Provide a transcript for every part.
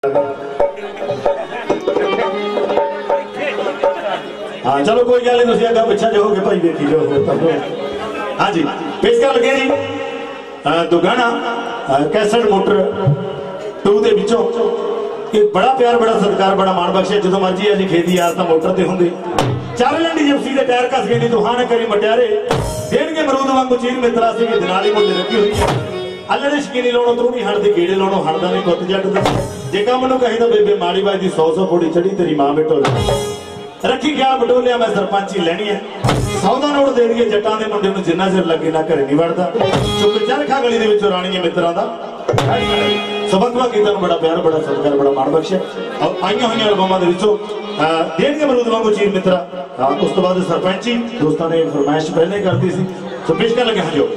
हाँ चलो कोई गल नहीं, तुम अगर पिछा जाओगे भाई देखी जाओ। हाँ जी पेश कर लगे जी दुगाना कैसेट मोटर 2 दे विचों एक बड़ा प्यार बड़ा सत्कार बड़ा मान बख्शे जो मर्जी है जी खेती यार तो मोटर ते होंगे चार लंडी जिप्सी दे टायर घस गए नी दुहान करी मटियारे देणगे मरूद वांगू चीर मित्रा सी दिनाली मुंडे रखी हुई है अल्ले शकीनी लाणो तू नहीं हटदे गेड़े लाणो हटदा नहीं पुत जट दा जे काम नूं कही तो बेबे माड़ी बाजी 100 फोड़ी चढ़ी तेरी मां बेटोले रखी क्या बटोलिया मैं सरपंची लैनी है सौदा नोट दे दिए जट्टां दे मुंडे नूं जिन्ना चिर लगे ना घरे नहीं वड़दा चुप चरखा गली दे विचों राणीए मित्रां दा सबंधवा गीतां नूं बड़ा प्यार बड़ा सत्कार बड़ा मान बख्शे और आईयां होईयां एल्बमां दे विचों देणगे मरूद वांगू चीर मित्रा उस तो बाद सरपंची दोस्तां ने फरमाइश पहले करती सी सो पेश कर लगे हाँ जो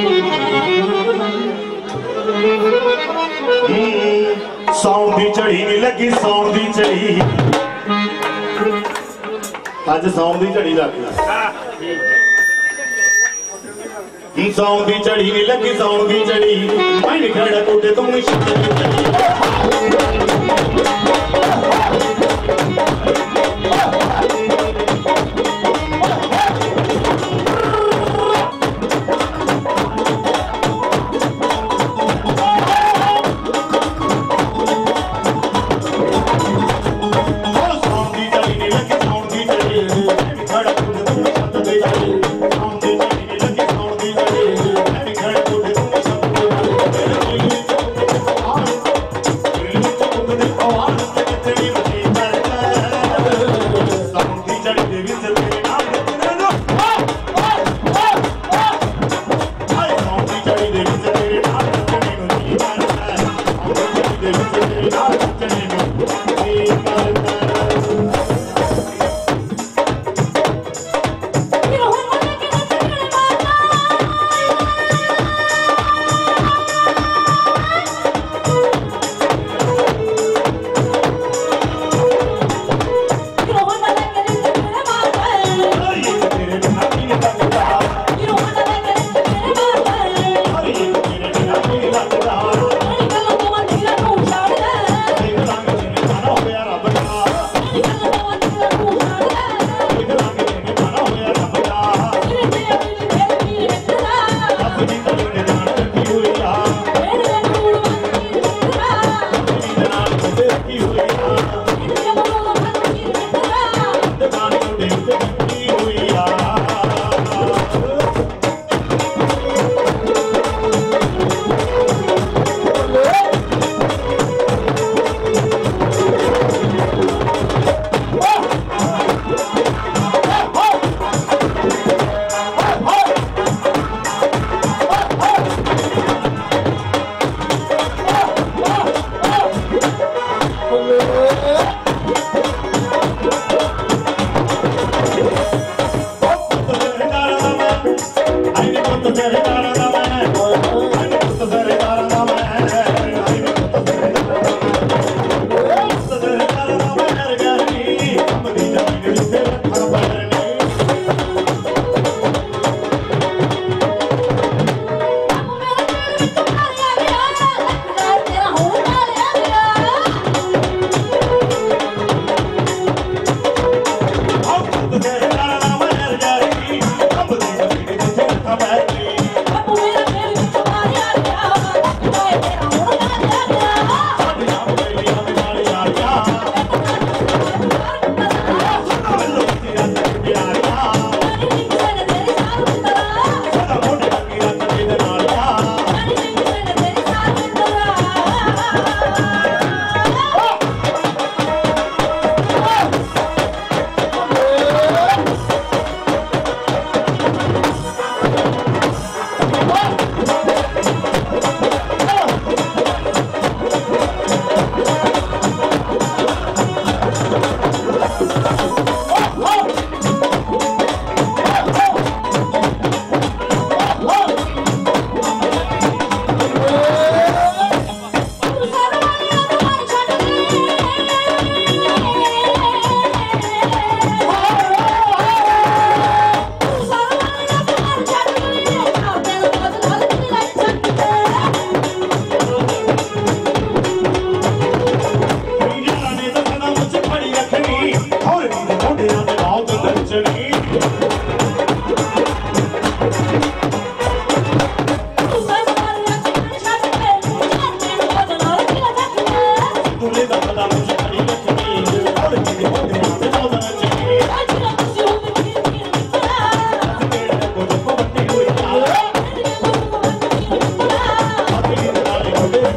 सौण दी झड़ी नहीं लगी सौण दी झड़ी अज सौण दी झड़ी लग गई सौण दी झड़ी नहीं लगी सौण दी झड़ी मैं खड़ा कोटे तू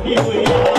ਬੈਠੀ ਹੋਈ ਆ